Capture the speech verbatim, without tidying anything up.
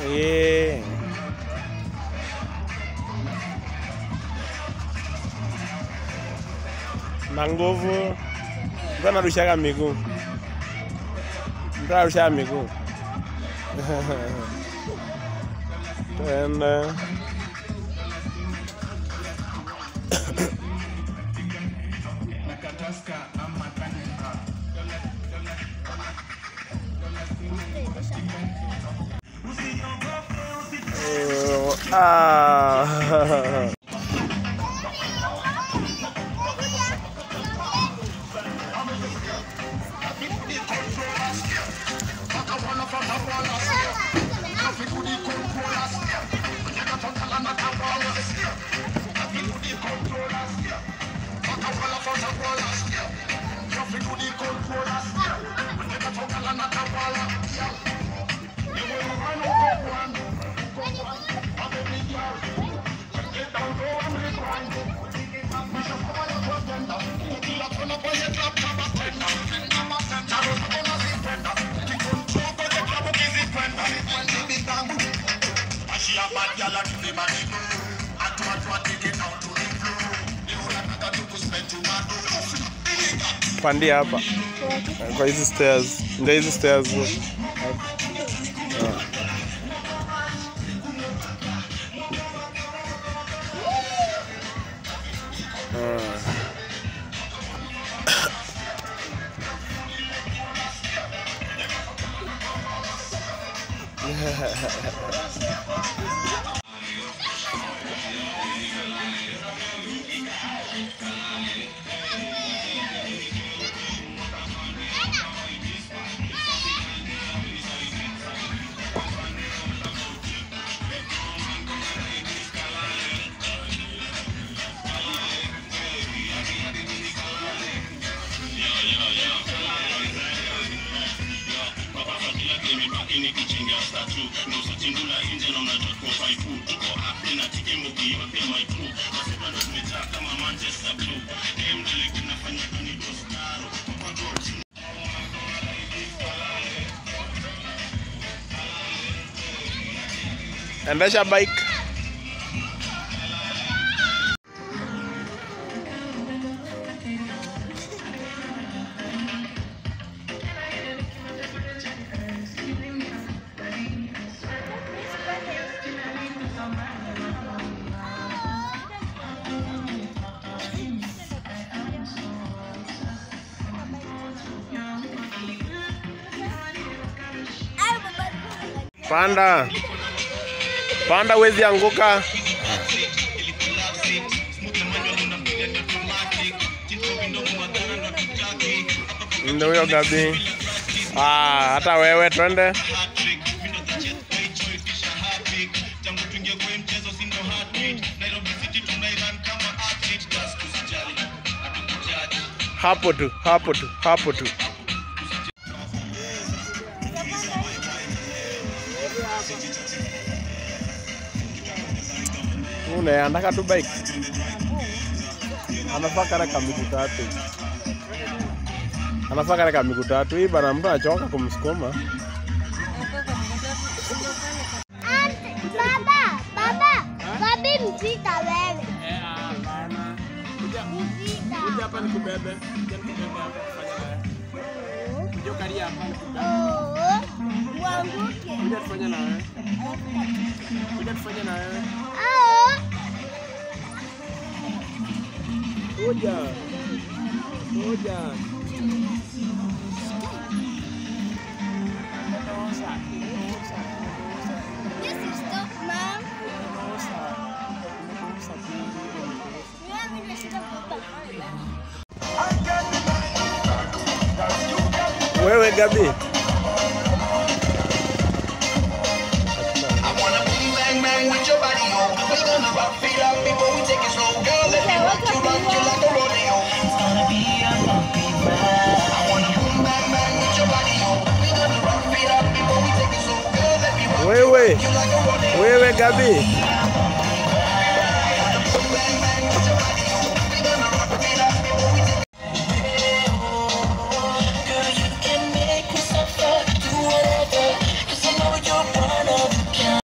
Yeah. Na nguvu. Mbona narushaga miguu? Mbona narushaga miguu? Twende. Oh, ah. Pandia hapa kwa hizi stairs, ndio hizi stairs. Endesha bike. Panda. Panda wezi anguka. Ndio huyo Gabi. Ah, hata wewe twende. Hapo tu, hapo tu, hapo tu. Una anataka tu bike. Anafaa kare kama miguu tatu. Anafaa kare kama miguu tatu. Hii bana mtu anachoka kumsukuma. Baba, baba, babi mpita wewe. Eh, hapana. Kuja mpita. Kuja hapa nikubebe. Kuja nikubebe hapa kufanya naye. Kuja kari hapa nikubebe. Oh. Mwanguke. Kuja tufanye na wewe. Kuja tufanye na wewe. Ah. Kuja. Kuja. This is stop, mom. Wewe Gabi. Wewe, wewe Gabi.